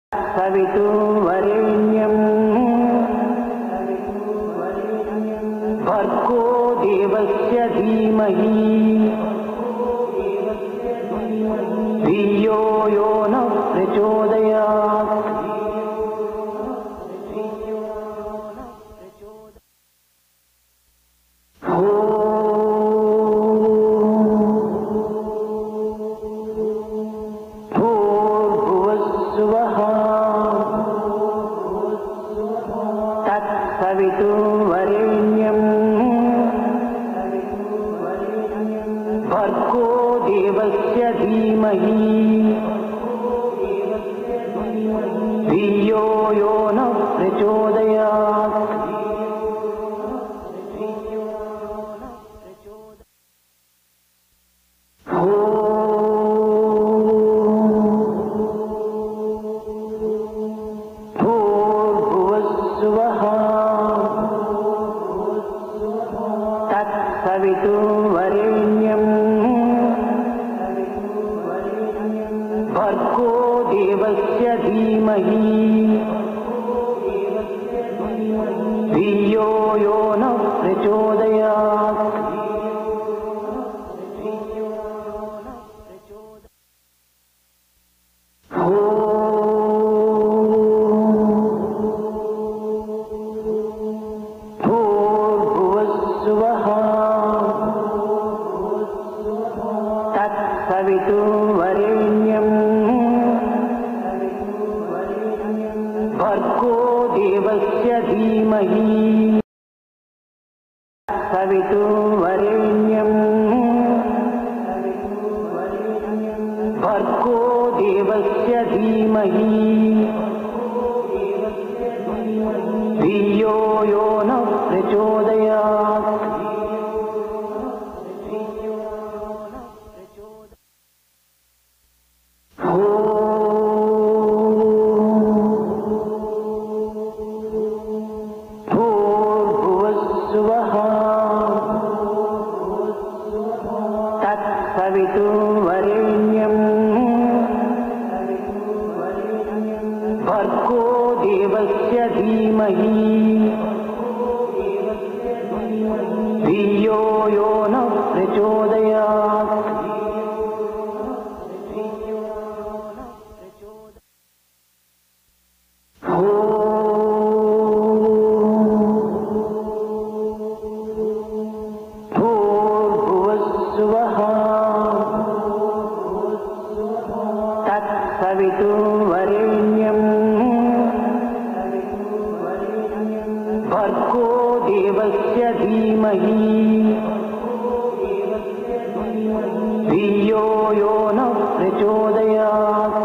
सवितुर्वरेण्यं भर्गो देवस्य धीमहि धियो यो नः प्रचोदयात्। सवितुर्वरेण्यं भर्गो देवस्य धीमहि धियो यो नः प्रचोदयात्। सवितुर्वरेण्यं भर्गो देवस्य धीमहि धियो यो नः प्रचोदयात्। सवितुर्वरेण्यं भर्गो देवस्य धीमहि सवितुर्वरेण्यं भर्गो देवस्य धीमहि धियो यो नः प्रचोदयात्। सवितुर्वरेण्यं भर्गो देवस्य धीमहि धियो यो नः प्रचोदयात्। सवितुर्वरेण्यं भर्गो देवस्य धीमहि धियो यो नः प्रचोदयात्।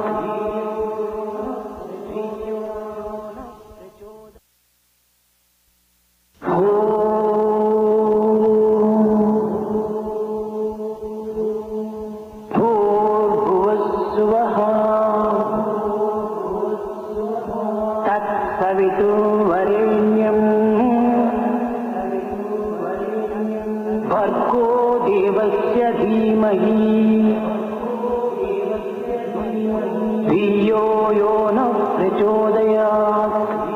सवितुर्वरेण्यं भर्गो देवस्य धीमहि धियो यो नः प्रचोदयात्।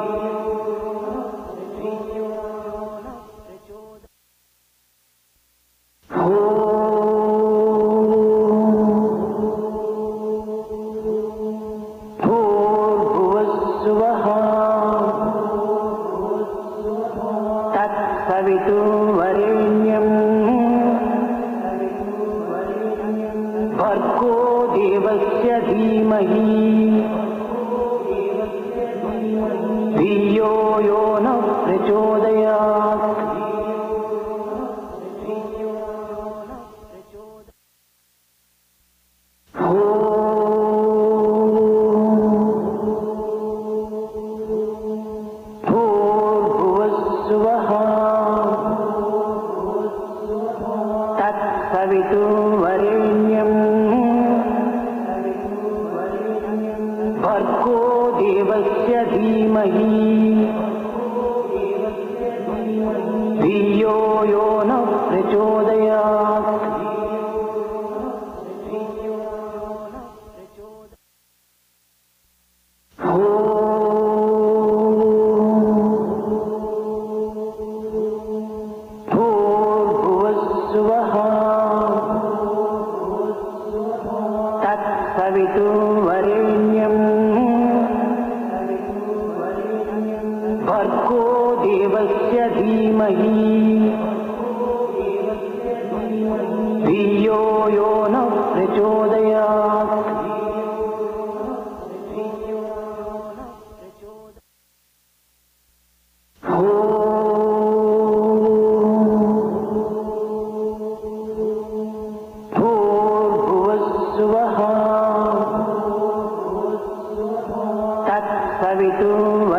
सवितुर्वरेण्यं भर्गो देवस्य धीमहि धियो यो नः प्रचोदयात्। सवितुर्वरेण्यं भर्गो देवस्य धीमहि धियो यो नः प्रचोदयात्। भूर्भुवस्सुवः सवितुर्वरेण्यम्